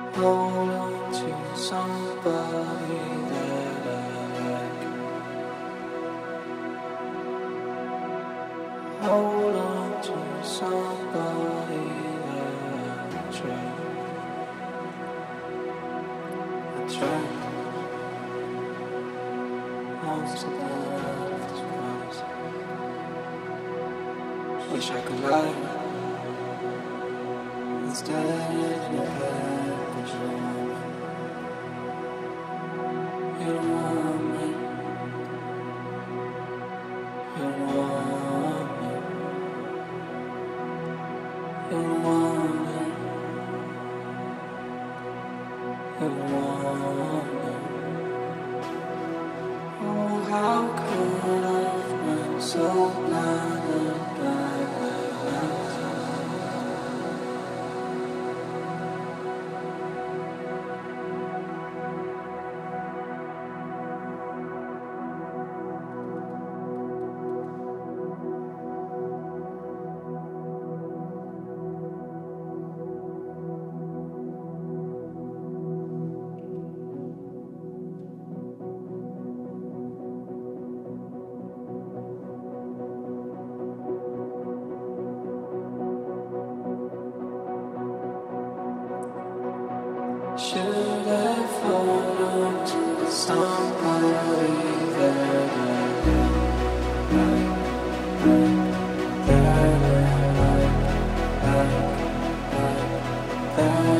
hold on to somebody that I like. Hold on to somebody that I try. I tried most of the left twice. Wish I could lie instead of your bad control. You don't want me. You don't want me. You don't want me. You don't want me. Oh, how could I have been so blinded by lies? Should I fall onto somebody that I like, that I like, that